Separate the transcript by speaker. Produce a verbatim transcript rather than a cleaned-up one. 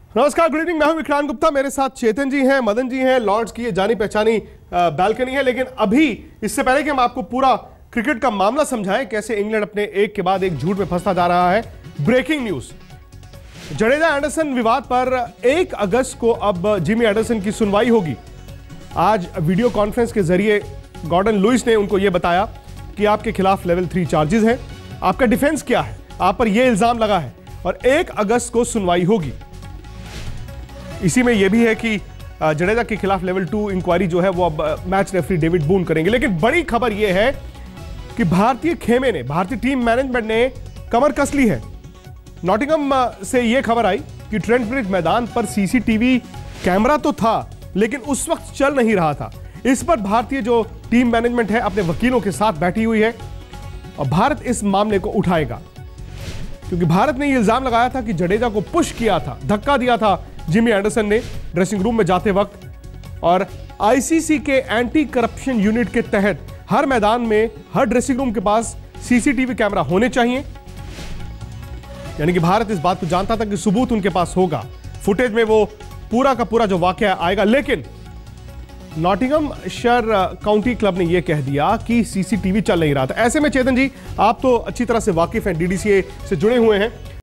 Speaker 1: नमस्कार, good evening. मैं हूं विक्रांत गुप्ता, मेरे साथ चेतन जी हैं, मदन जी हैं। लॉर्ड्स की ये जानी पहचानी बालकनी है, लेकिन अभी इससे पहले कि हम आपको पूरा क्रिकेट का मामला समझाएं, कैसे इंग्लैंड अपने एक के बाद एक झूठ में फंसता जा रहा है। ब्रेकिंग न्यूज, जडेजा एंडरसन विवाद पर एक अगस्त को अब जिमी एंडरसन की सुनवाई होगी। आज वीडियो कॉन्फ्रेंस के जरिए गॉर्डन लुइस ने उनको यह बताया कि आपके खिलाफ लेवल थ्री चार्जेस हैं, आपका डिफेंस क्या है, आप पर यह इल्जाम लगा है और एक अगस्त को सुनवाई होगी। इसी में यह भी है कि जडेजा के खिलाफ लेवल टू इंक्वायरी जो है वो अब मैच रेफरी डेविड बून करेंगे। लेकिन बड़ी खबर यह है कि भारतीय खेमे ने, भारतीय टीम मैनेजमेंट ने कमर कस ली है। नॉटिंघम से यह खबर आई कि ट्रेंट ब्रिज मैदान पर सीसीटीवी कैमरा तो था, लेकिन उस वक्त चल नहीं रहा था। इस पर भारतीय जो टीम मैनेजमेंट है अपने वकीलों के साथ बैठी हुई है और भारत इस मामले को उठाएगा, क्योंकि भारत ने यह इल्जाम लगाया था कि जडेजा को पुश किया था, धक्का दिया था जिमी एंडरसन ने ड्रेसिंग रूम में जाते वक्त। और आईसीसी के एंटी करप्शन यूनिट के तहत हर मैदान में, हर ड्रेसिंग रूम के पास सीसीटीवी कैमरा होने चाहिए। यानी कि भारत इस बात को जानता था कि सबूत उनके पास होगा, फुटेज में वो पूरा का पूरा जो वाकया आएगा। लेकिन नॉटिंघमशायर काउंटी क्लब ने यह कह दिया कि सीसीटीवी चल नहीं रहा था। ऐसे में चेतन जी, आप तो अच्छी तरह से वाकिफ हैं, डीडीसीए से जुड़े हुए हैं,